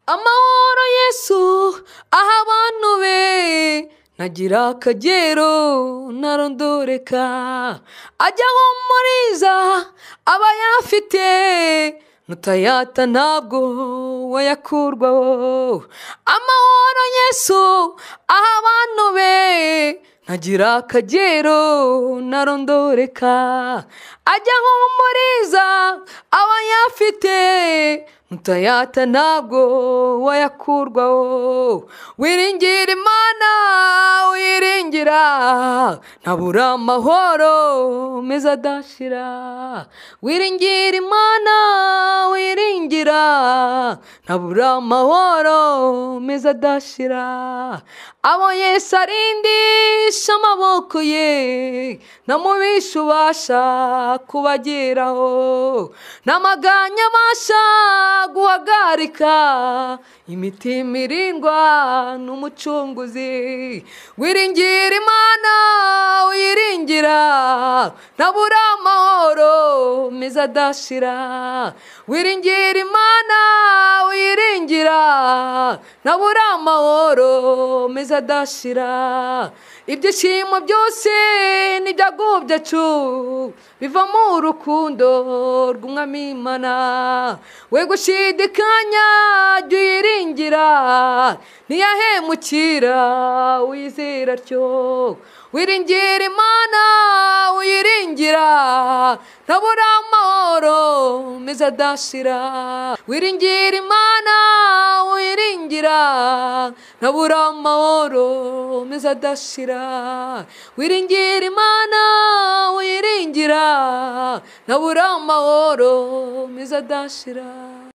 amahoro Yesu aha abantu be ntagira akagero ntarondoreka, ajya ahumuriza abayafite nutayata ntabwo wayakurwaho. Amahoro Yesu aha abantu be ntagira akagero ntarondoreka, ajya ahumuriza abayafite nutayata ntabwo wayakurwaho. Wiringira Imana wiringira ntabura amahoro meza adashira, wiringira Imana wiringira ntabura amahoro meza adashira. Abo Yesu arindisha amaboko ye ntamubisha ubasha kubageraho, n'amaganya abasha guhagarika imitima irindwa n'umucunguzi. Wiringira Imana wiringira ntabura amahoro meza adashira, wiringira Imana wiringira ntabura amahoro meza adashira. Ibyishimo byose n'ibyago byacu biva mu rukundo rw'Umwami Imana, we gushidikanya jya uyiringira ntiyahemukira wizera atyo. Wiringira Imana wiringira ntabura amahoro meza adashira, wiringira Imana wiringira ntabura amahoro meza adashira, wiringira Imana wiringira ntabura amahoro meza adashira.